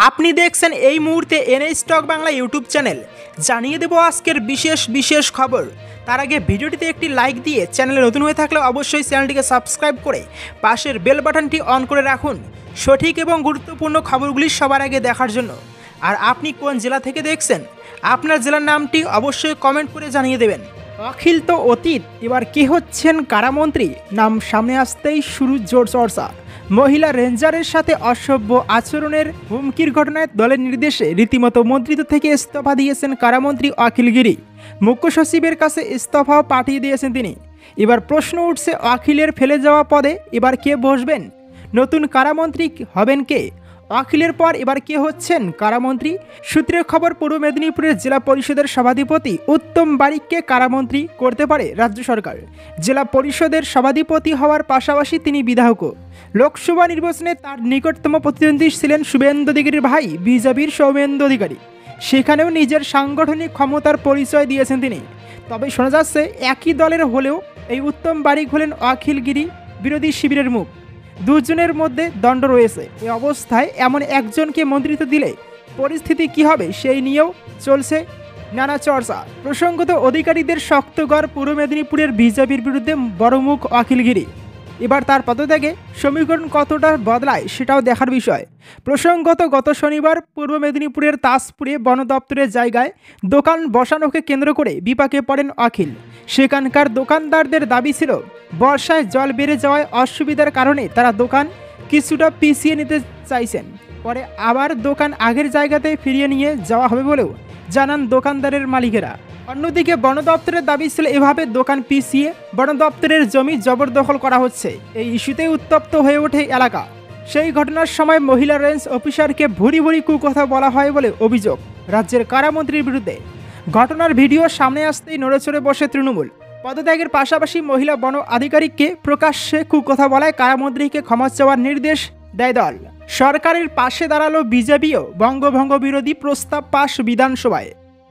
আপনি দেখছেন এই মুহূর্তে N A stock Bangla YouTube channel. জানিয়ে দেব আজকের বিশেষ খবর। তার আগে ভিডিওটিতে একটি লাইক দিয়ে চ্যানেলে নতুন হয়ে থাকলে অবশ্যই চ্যানেলটিকে সাবস্ক্রাইব করে পাশের বেল বাটনটি অন করে রাখুন সঠিক এবং গুরুত্বপূর্ণ খবরগুলি সবার আগে দেখার জন্য। আর আপনি কোন জেলা থেকে দেখছেন, আপনার জেলার নামটি অবশ্যই কমেন্ট করে জানিয়ে দেবেন। অখিল তো অতীত, এবার কে হচ্ছেন কারামন্ত্রী? নাম সামনে আসতেই শুরু জোর চর্চা। মহিলা রেঞ্জারের সাথে অসভ্য আচরণের হুমকির ঘটনায় দলের নির্দেশে রীতিমতো মন্ত্রিত্ব থেকে ইস্তফা দিয়েছেন কারামন্ত্রী অখিল গিরি। মুখ্য সচিবের কাছে ইস্তফাও পাঠিয়ে দিয়েছেন তিনি। এবার প্রশ্ন উঠছে, অখিলের ফেলে যাওয়া পদে এবার কে বসবেন? নতুন কারামন্ত্রী হবেন কে? অখিলের পর এবার কে হচ্ছেন কারামন্ত্রী? সূত্রের খবর, পূর্ব মেদিনীপুরের জেলা পরিষদের সভাধিপতি উত্তম বারিককে কারামন্ত্রী করতে পারে রাজ্য সরকার। জেলা পরিষদের সভাধিপতি হওয়ার পাশাপাশি তিনি বিধায়কও। লোকসভা নির্বাচনে তার নিকটতম প্রতিদ্বন্দ্বী ছিলেন শুভেন্দু অধিকারীর ভাই বিজেপির সৌমেন্দু অধিকারী। সেখানেও নিজের সাংগঠনিক ক্ষমতার পরিচয় দিয়েছেন তিনি। তবে শোনা যাচ্ছে একই দলের হলেও এই উত্তম বারিক হলেন অখিল গিরি বিরোধী শিবিরের মুখ। দুজনের মধ্যে দ্বন্দ্ব রয়েছে। এই অবস্থায় এমন একজনকে মন্ত্রিত্ব দিলে পরিস্থিতি কি হবে সেই নিয়েও চলছে নানা চর্চা। প্রসঙ্গত, অধিকারীদের শক্তগড় পূর্ব মেদিনীপুরের বিজেপির বিরুদ্ধে বড় মুখ অখিল গিরি। এবার তার পদত্যাগে সমীকরণ কতটা বদলায় সেটাও দেখার বিষয়। প্রসঙ্গত, গত শনিবার পূর্ব মেদিনীপুরের তাজপুরে বন দপ্তরের জায়গায় দোকান বসানোকে কেন্দ্র করে বিপাকে পড়েন অখিল। সেখানকার দোকানদারদের দাবি ছিল, বর্ষায় জল বেড়ে যাওয়ায় অসুবিধার কারণে তারা দোকান কিছুটা পিছিয়ে নিতে চাইছেন। পরে আবার দোকান আগের জায়গাতে ফিরিয়ে নিয়ে যাওয়া হবে বলেও জানান দোকানদারের মালিকেরা। অন্যদিকে বন দপ্তরের দাবি ছিল এভাবে দোকান পিছিয়ে বন দপ্তরের জমি জবরদখল করা হচ্ছে। এই ইস্যুতেই উত্তপ্ত হয়ে ওঠে এলাকা। সেই ঘটনার সময় মহিলা রেঞ্জ অফিসারকে ভুরি ভুরি কুকথা বলা হয় বলে অভিযোগ রাজ্যের কারামন্ত্রীর বিরুদ্ধে। ঘটনার ভিডিও সামনে আসতেই নড়েচড়ে বসে তৃণমূল। পদত্যাগের পাশাপাশি মহিলা বন আধিকারিককে প্রকাশ্যে কুকথা বলায় কারামন্ত্রীকে ক্ষমা চাওয়ার নির্দেশ দেয় দল। সরকারের পাশে দাঁড়ালো বিজেপিও। বঙ্গভঙ্গ বিরোধী প্রস্তাব পাশ বিধানসভায়।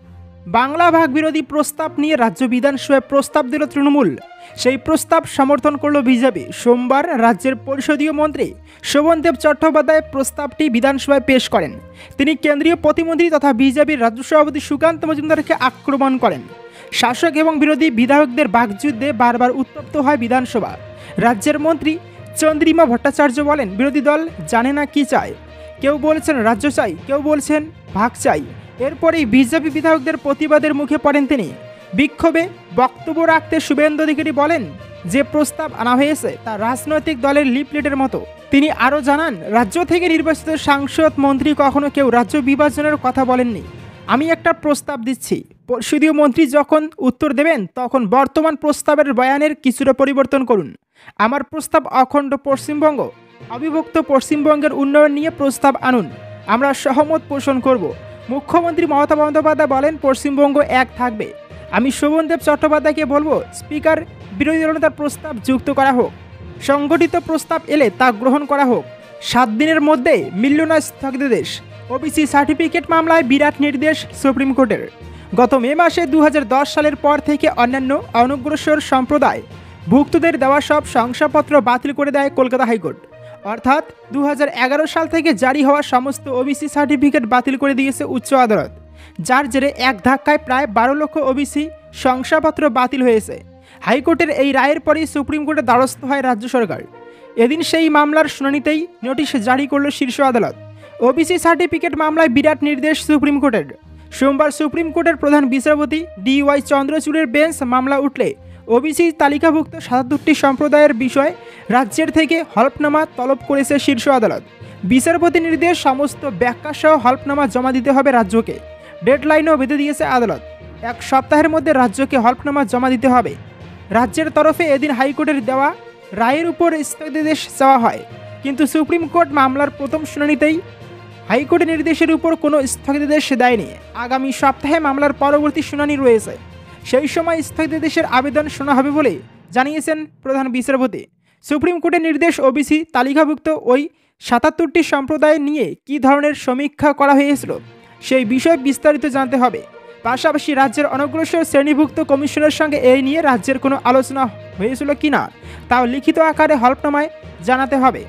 বাংলা ভাগ বিরোধী প্রস্তাব নিয়ে রাজ্য বিধানসভায় প্রস্তাব দিল তৃণমূল। সেই প্রস্তাব সমর্থন করল বিজেপি। সোমবার রাজ্যের পরিষদীয় মন্ত্রী শোভনদেব চট্টোপাধ্যায় প্রস্তাবটি বিধানসভায় পেশ করেন। তিনি কেন্দ্রীয় প্রতিমন্ত্রী তথা বিজেপির রাজ্য সভাপতি সুকান্ত মজুমদারকে আক্রমণ করেন। শাসক এবং বিরোধী বিধায়কদের বাকযুদ্ধে বারবার উত্তপ্ত হয় বিধানসভা। রাজ্যের মন্ত্রী চন্দ্রিমা ভট্টাচার্য বলেন, বিরোধী দল জানে না কি চায়। কেউ বলছেন রাজ্য চাই, কেউ বলছেন ভাগ চাই। এরপরেই বিজেপি বিধায়কদের প্রতিবাদের মুখে পড়েন তিনি। বিক্ষোভে বক্তব্য রাখতে শুভেন্দু অধিকারী বলেন, যে প্রস্তাব আনা হয়েছে তা রাজনৈতিক দলের লিফলেটের মতো। তিনি আরও জানান, রাজ্য থেকে নির্বাচিত সাংসদ মন্ত্রী কখনো কেউ রাজ্য বিভাজনের কথা বলেননি। আমি একটা প্রস্তাব দিচ্ছি, পরিষদীয় মন্ত্রী যখন উত্তর দেবেন তখন বর্তমান প্রস্তাবের বয়ানের কিছুটা পরিবর্তন করুন। আমার প্রস্তাব অখণ্ড পশ্চিমবঙ্গ, অবিভক্ত পশ্চিমবঙ্গের উন্নয়ন নিয়ে প্রস্তাব আনুন, আমরা সহমত পোষণ করব। মুখ্যমন্ত্রী মমতা বন্দ্যোপাধ্যায় বলেন, পশ্চিমবঙ্গ এক থাকবে। আমি শোভনদেব চট্টোপাধ্যায়কে বলবো, স্পিকার বিরোধী দলনেতার প্রস্তাব যুক্ত করা হোক, সংগঠিত প্রস্তাব এলে তা গ্রহণ করা হোক। 7 দিনের মধ্যে মিলল না স্থগিতাদেশ। ওবিসি সার্টিফিকেট মামলায় বিরাট নির্দেশ সুপ্রিম কোর্টের। গত মে মাসে 2010 সালের পর থেকে অন্যান্য অনগ্রসর সম্প্রদায় ভুক্তদের দেওয়া সব শংসাপত্র বাতিল করে দেয় কলকাতা হাইকোর্ট। অর্থাৎ 2011 সাল থেকে জারি হওয়া সমস্ত ওবিসি সার্টিফিকেট বাতিল করে দিয়েছে উচ্চ আদালত। যার জেরে এক ধাক্কায় প্রায় 12 লক্ষ ওবিসি শংসাপত্র বাতিল হয়েছে। হাইকোর্টের এই রায়ের পরেই সুপ্রিম কোর্টের দ্বারস্থ হয় রাজ্য সরকার। এদিন সেই মামলার শুনানিতেই নোটিশ জারি করল শীর্ষ আদালত। ওবিসি সার্টিফিকেট মামলায় বিরাট নির্দেশ সুপ্রিম কোর্টের। সোমবার সুপ্রিম কোর্টের প্রধান বিচারপতি DY চন্দ্রচূড়ের বেঞ্চ মামলা উঠলে ওবিসি তালিকাভুক্ত 77টি সম্প্রদায়ের বিষয়ে রাজ্যের থেকে হলফনামা তলব করেছে শীর্ষ আদালত। বিচারপতি নির্দেশ, সমস্ত ব্যাখ্যাসহ হলফনামা জমা দিতে হবে রাজ্যকে। ডেডলাইনও বেঁধে দিয়েছে আদালত। 1 সপ্তাহের মধ্যে রাজ্যকে হলফনামা জমা দিতে হবে। রাজ্যের তরফে এদিন হাইকোর্টের দেওয়া রায়ের উপর স্থগিতাদেশ চাওয়া হয়, কিন্তু সুপ্রিম কোর্ট মামলার প্রথম শুনানিতেই হাইকোর্টের নির্দেশের উপর কোনো স্থগিতাদেশ দেয়নি। আগামী সপ্তাহে মামলার পরবর্তী শুনানি রয়েছে। সেই সময় স্থগিতাদেশের আবেদন শোনা হবে বলে জানিয়েছেন প্রধান বিচারপতি। সুপ্রিম কোর্টের নির্দেশ, ওবিসি তালিকাভুক্ত ওই 77টি সম্প্রদায় নিয়ে কী ধরনের সমীক্ষা করা হয়েছিল সেই বিষয়ে বিস্তারিত জানতে হবে। পাশাপাশি রাজ্যের অনগ্রসর শ্রেণীভুক্ত কমিশনের সঙ্গে এই নিয়ে রাজ্যের কোনো আলোচনা হয়েছিল কিনা তাও লিখিত আকারে হলফনামায় জানাতে হবে।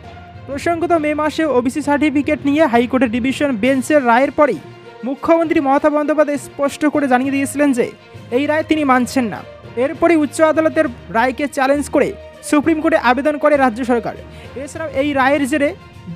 প্রসঙ্গত মে মাসে ওবিসি সার্টিফিকেট নিয়ে হাইকোর্টের ডিভিশন বেঞ্চের রায়ের পরেই মুখ্যমন্ত্রী মমতা বন্দ্যোপাধ্যায় স্পষ্ট করে জানিয়ে দিয়েছিলেন যে এই রায় তিনি মানছেন না। এরপরই উচ্চ আদালতের রায়কে চ্যালেঞ্জ করে সুপ্রিম কোর্টে আবেদন করে রাজ্য সরকার। এছাড়াও এই রায়ের জেরে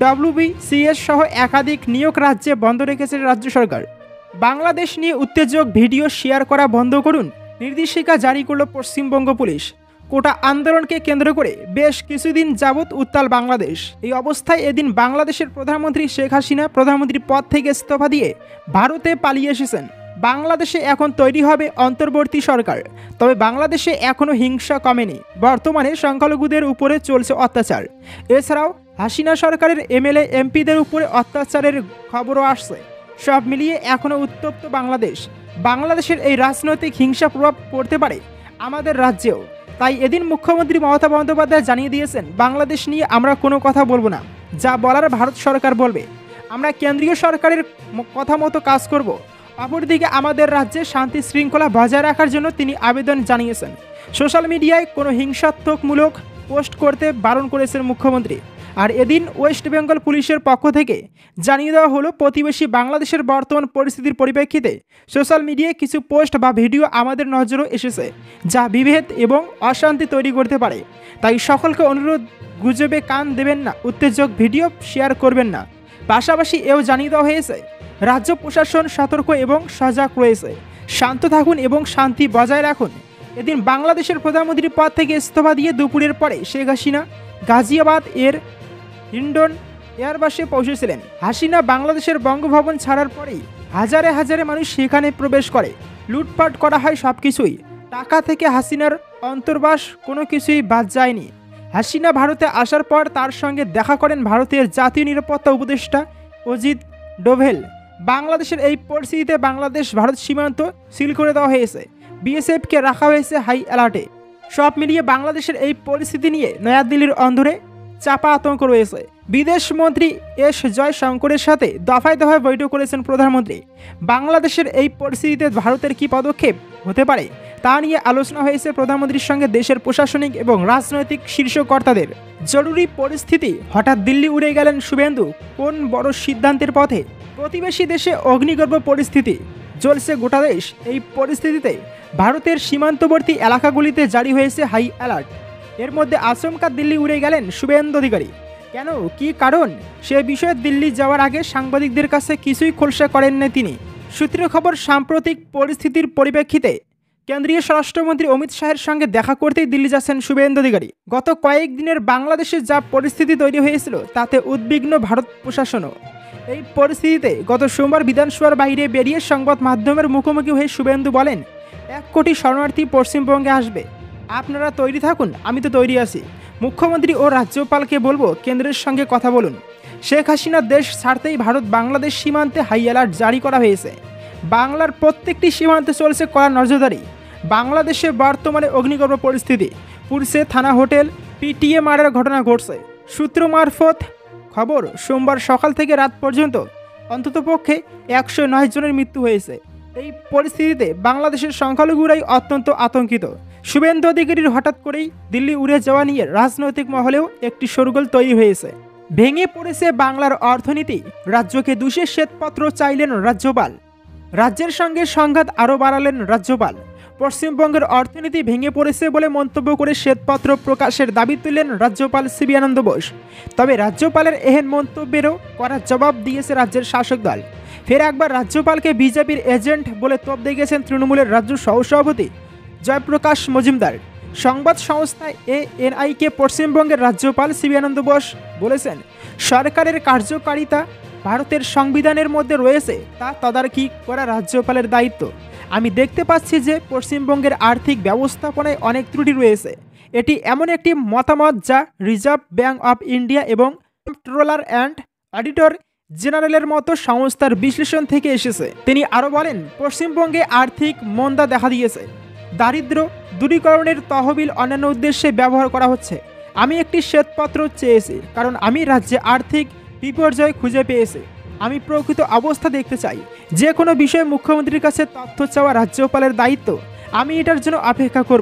WBCS সহ একাধিক নিয়োগ রাজ্যে বন্ধ রেখেছে রাজ্য সরকার। বাংলাদেশ নিয়ে উত্তেজক ভিডিও শেয়ার করা বন্ধ করুন নির্দেশিকা জারি করল পশ্চিমবঙ্গ পুলিশ। কোটা আন্দোলনকে কেন্দ্র করে বেশ কিছুদিন যাবৎ উত্তাল বাংলাদেশ। এই অবস্থায় এদিন বাংলাদেশের প্রধানমন্ত্রী শেখ হাসিনা প্রধানমন্ত্রীর পদ থেকে ইস্তফা দিয়ে ভারতে পালিয়ে এসেছেন। বাংলাদেশে এখন তৈরি হবে অন্তর্বর্তী সরকার। তবে বাংলাদেশে এখনও হিংসা কমেনি। বর্তমানে সংখ্যালঘুদের উপরে চলছে অত্যাচার। এছাড়াও হাসিনা সরকারের MLA MPদের উপরে অত্যাচারের খবরও আসছে। সব মিলিয়ে এখনও উত্তপ্ত বাংলাদেশ। বাংলাদেশের এই রাজনৈতিক হিংসা প্রভাব পড়তে পারে আমাদের রাজ্যেও। তাই এদিন মুখ্যমন্ত্রী মমতা বন্দ্যোপাধ্যায় জানিয়ে দিয়েছেন, বাংলাদেশ নিয়ে আমরা কোনো কথা বলবো না, যা বলার ভারত সরকার বলবে। আমরা কেন্দ্রীয় সরকারের কথা মতো কাজ করব। অপরদিকে আমাদের রাজ্যে শান্তি শৃঙ্খলা বজায় রাখার জন্য তিনি আবেদন জানিয়েছেন। সোশ্যাল মিডিয়ায় কোনো হিংসাত্মকমূলক পোস্ট করতে বারণ করেছেন মুখ্যমন্ত্রী। আর এদিন ওয়েস্ট বেঙ্গল পুলিশের পক্ষ থেকে জানিয়ে দেওয়া হলো, প্রতিবেশী বাংলাদেশের বর্তমান পরিস্থিতির পরিপ্রেক্ষিতে সোশ্যাল মিডিয়ায় কিছু পোস্ট বা ভিডিও আমাদের নজরও এসেছে, যা বিভেদ এবং অশান্তি তৈরি করতে পারে। তাই সকলকে অনুরোধ, গুজবে কান দেবেন না, উত্তেজক ভিডিও শেয়ার করবেন না। পাশাপাশি এও জানিয়ে দেওয়া হয়েছে, রাজ্য প্রশাসন সতর্ক এবং সজাগ রয়েছে। শান্ত থাকুন এবং শান্তি বজায় রাখুন। এদিন বাংলাদেশের প্রধানমন্ত্রীর পদ থেকে ইস্তফা দিয়ে দুপুরের পরে শেখ হাসিনা গাজিয়াবাদ এর হিন্ডন এয়ারবাসে পৌঁছেছিলেন। হাসিনা বাংলাদেশের বঙ্গভবন ছাড়ার পরেই হাজারে হাজারে মানুষ সেখানে প্রবেশ করে। লুটপাট করা হয় সব কিছুই। টাকা থেকে হাসিনার অন্তর্বাস কোনো কিছুই বাদ যায়নি। হাসিনা ভারতে আসার পর তার সঙ্গে দেখা করেন ভারতের জাতীয় নিরাপত্তা উপদেষ্টা অজিত ডোভেল। বাংলাদেশের এই পরিস্থিতিতে বাংলাদেশ ভারত সীমান্ত সিল করে দেওয়া হয়েছে। BSFকে রাখা হয়েছে হাই অ্যালার্টে। সব মিলিয়ে বাংলাদেশের এই পরিস্থিতি নিয়ে নয়াদিল্লির অন্দরে চাপা আতঙ্ক রয়েছে। বিদেশমন্ত্রী এস জয়শঙ্করের সাথে দফায় দফায় বৈঠক করেছেন প্রধানমন্ত্রী। বাংলাদেশের এই পরিস্থিতিতে ভারতের কী পদক্ষেপ হতে পারে তা নিয়ে আলোচনা হয়েছে প্রধানমন্ত্রীর সঙ্গে দেশের প্রশাসনিক এবং রাজনৈতিক শীর্ষ কর্তাদের। জরুরি পরিস্থিতি, হঠাৎ দিল্লি উড়ে গেলেন শুভেন্দু কোন বড় সিদ্ধান্তের পথে? প্রতিবেশী দেশে অগ্নিগর্ভ পরিস্থিতি জ্বলছে গোটা দেশ। এই পরিস্থিতিতে ভারতের সীমান্তবর্তী এলাকাগুলিতে জারি হয়েছে হাই অ্যালার্ট। এর মধ্যে আচমকা দিল্লি উড়ে গেলেন শুভেন্দু অধিকারী। কেন, কী কারণ, সে বিষয়ে দিল্লি যাওয়ার আগে সাংবাদিকদের কাছে কিছুই খোলসা করেননি তিনি। সূত্রের খবর, সাম্প্রতিক পরিস্থিতির পরিপ্রেক্ষিতে কেন্দ্রীয় স্বরাষ্ট্রমন্ত্রী অমিত শাহের সঙ্গে দেখা করতেই দিল্লি যাচ্ছেন শুভেন্দু অধিকারী। গত কয়েকদিনের বাংলাদেশে যা পরিস্থিতি তৈরি হয়েছিল তাতে উদ্বিগ্ন ভারত প্রশাসনও। এই পরিস্থিতিতে গত সোমবার বিধানসভার বাইরে বেরিয়ে সংবাদ মাধ্যমের মুখোমুখি হয়ে শুভেন্দু বলেন, 1 কোটি শরণার্থী পশ্চিমবঙ্গে আসবে, আপনারা তৈরি থাকুন, আমি তো তৈরি আছি। মুখ্যমন্ত্রী ও রাজ্যপালকে বলবো কেন্দ্রের সঙ্গে কথা বলুন। শেখ হাসিনার দেশ ছাড়তেই ভারত বাংলাদেশ সীমান্তে হাই অ্যালার্ট জারি করা হয়েছে। বাংলার প্রত্যেকটি সীমান্তে চলছে কড়া নজরদারি। বাংলাদেশে বর্তমানে অগ্নিগর্ভ পরিস্থিতি। পুরসে থানা হোটেল পিটিএ মারার ঘটনা ঘটছে। সূত্র মারফত খবর, সোমবার সকাল থেকে রাত পর্যন্ত অন্ততপক্ষে 109 জনের মৃত্যু হয়েছে। এই পরিস্থিতিতে বাংলাদেশের সংখ্যালঘুরাই অত্যন্ত আতঙ্কিত। শুভেন্দু অধিকারীর হঠাৎ করেই দিল্লি উড়ে যাওয়া নিয়ে রাজনৈতিক মহলেও একটি শোরগোল তৈরি হয়েছে। ভেঙে পড়েছে বাংলার অর্থনীতি, রাজ্যকে দুষে শ্বেতপত্র চাইলেন রাজ্যপাল। রাজ্যের সঙ্গে সংঘাত আরও বাড়ালেন রাজ্যপাল। পশ্চিমবঙ্গের অর্থনীতি ভেঙে পড়েছে বলে মন্তব্য করে শ্বেতপত্র প্রকাশের দাবি তুললেন রাজ্যপাল সিবি আনন্দ বোস। তবে রাজ্যপালের এহেন মন্তব্যেরও কড়া জবাব দিয়েছে রাজ্যের শাসক দল। ফের একবার রাজ্যপালকে বিজেপির এজেন্ট বলে তোপ দিয়েছেন তৃণমূলের রাজ্য সহসভাপতি জয়প্রকাশ মজুমদার। সংবাদ সংস্থা ANI-কে পশ্চিমবঙ্গের রাজ্যপাল সিবি আনন্দ বোস বলেছেন, সরকারের কার্যকারিতা ভারতের সংবিধানের মধ্যে রয়েছে, তা তদারকি করা রাজ্যপালের দায়িত্ব। আমি দেখতে পাচ্ছি যে পশ্চিমবঙ্গের আর্থিক ব্যবস্থাপনায় অনেক ত্রুটি রয়েছে। এটি এমন একটি মতামত যা রিজার্ভ ব্যাঙ্ক অফ ইন্ডিয়া এবং কন্ট্রোলার অ্যান্ড অডিটর জেনারেলের মতো সংস্থার বিশ্লেষণ থেকে এসেছে। তিনি আরও বলেন, পশ্চিমবঙ্গে আর্থিক মন্দা দেখা দিয়েছে। দারিদ্র্য দূরীকরণের তহবিল অন্যান্য উদ্দেশ্যে ব্যবহার করা হচ্ছে। আমি একটি শ্বেতপত্র চেয়েছি কারণ আমি রাজ্যে আর্থিক বিপর্যয় খুঁজে পেয়েছি। আমি প্রকৃত অবস্থা দেখতে চাই। যে কোনো বিষয়ে মুখ্যমন্ত্রীর কাছে তথ্য চাওয়া রাজ্যপালের দায়িত্ব। আমি এটার জন্য অপেক্ষা করব।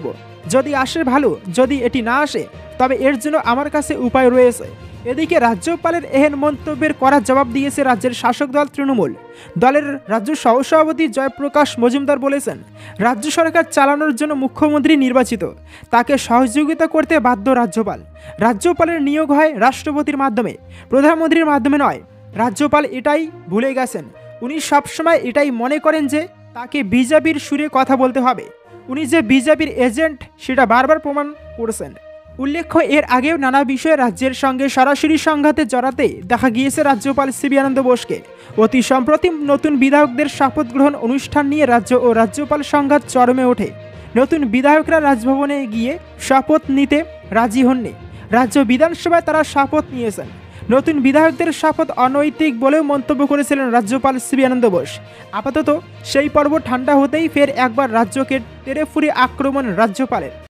যদি আসে ভালো, যদি এটি না আসে তবে এর জন্য আমার কাছে উপায় রয়েছে। এদিকে রাজ্যপালের এহেন মন্তব্যের কড়া জবাব দিয়েছে রাজ্যের শাসক দল তৃণমূল। দলের রাজ্য সহসভাপতি জয়প্রকাশ মজুমদার বলেছেন, রাজ্য সরকার চালানোর জন্য মুখ্যমন্ত্রী নির্বাচিত, তাকে সহযোগিতা করতে বাধ্য রাজ্যপাল। রাজ্যপালের নিয়োগ হয় রাষ্ট্রপতির মাধ্যমে, প্রধানমন্ত্রীর মাধ্যমে নয়। রাজ্যপাল এটাই ভুলে গেছেন। উনি সবসময় এটাই মনে করেন যে তাকে বিজেপির সুরে কথা বলতে হবে। উনি যে বিজেপির এজেন্ট সেটা বারবার প্রমাণ করেছেন। উল্লেখ্য, এর আগেও নানা বিষয়ে রাজ্যের সঙ্গে সরাসরি সংঘাতে জড়াতে দেখা গিয়েছে রাজ্যপাল সিবি আনন্দ বোসকে। অতি সম্প্রতি নতুন বিধায়কদের শপথ গ্রহণ অনুষ্ঠান নিয়ে রাজ্য ও রাজ্যপাল সংঘাত চরমে ওঠে। নতুন বিধায়করা রাজভবনে গিয়ে শপথ নিতে রাজি হননি। রাজ্য বিধানসভায় তারা শপথ নিয়েছেন। নতুন বিধায়কদের শপথ অনৈতিক বলেও মন্তব্য করেছিলেন রাজ্যপাল সিবি আনন্দ বোস। আপাতত সেই পর্ব ঠান্ডা হতেই ফের একবার রাজ্যকে টেনে ফুঁড়ে আক্রমণ রাজ্যপালের।